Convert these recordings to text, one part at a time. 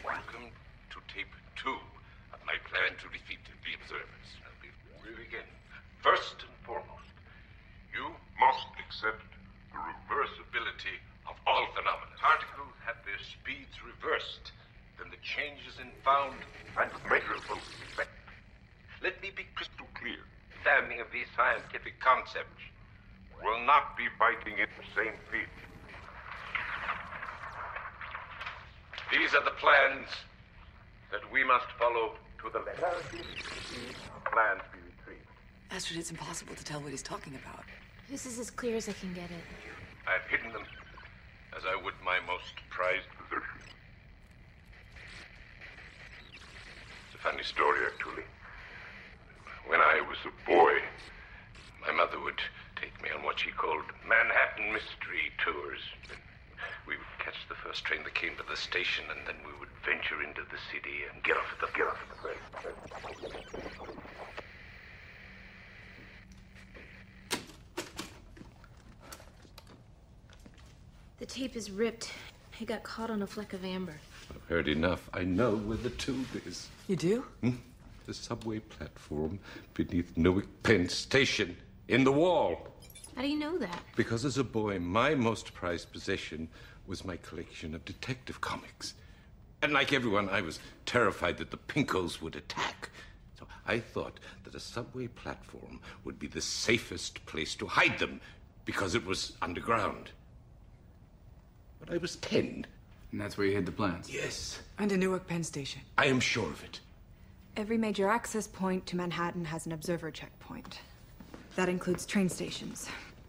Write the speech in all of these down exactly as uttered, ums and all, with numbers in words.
Welcome to tape two of my plan to defeat the observers. Now, we begin. First and foremost, you must accept the reversibility of all phenomena. Particles have their speeds reversed, then the changes in found and measurable effect. Let me be crystal clear. Understanding of these scientific concepts will not be fighting in the same field. These are the plans that we must follow to the letter. Plans be retrieved. Astrid, it's impossible to tell what he's talking about. This is as clear as I can get it. I've hidden them as I would my most prized possession. It's a funny story, actually. When I was a boy, my mother would take me on what she called Manhattan mystery tours. We would catch the first train that came to the station, and then we would venture into the city and get off at the get off at the train. The tape is ripped. It got caught on a fleck of amber. I've heard enough. I know where the tube is. You do? Hmm? The subway platform beneath Newark Penn Station, in the wall. How do you know that? Because as a boy, my most prized possession was my collection of detective comics. And like everyone, I was terrified that the Pinkos would attack. So I thought that a subway platform would be the safest place to hide them, because it was underground. But I was ten. And that's where you hid the plans? Yes. And a Newark Penn Station. I am sure of it. Every major access point to Manhattan has an observer checkpoint. That includes train stations.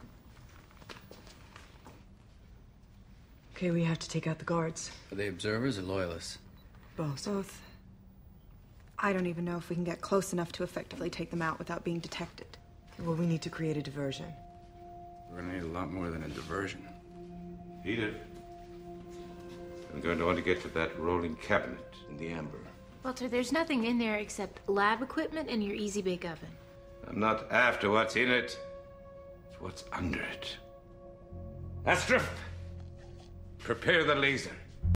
Okay, we have to take out the guards. Are they observers or loyalists? Both. Both. I don't even know if we can get close enough to effectively take them out without being detected. Well, we need to create a diversion. We're gonna need a lot more than a diversion. Edith, I'm going to want to get to that rolling cabinet in the amber. Walter, there's nothing in there except lab equipment and your easy bake oven. I'm not after what's in it. It's what's under it. Astrid, prepare the laser.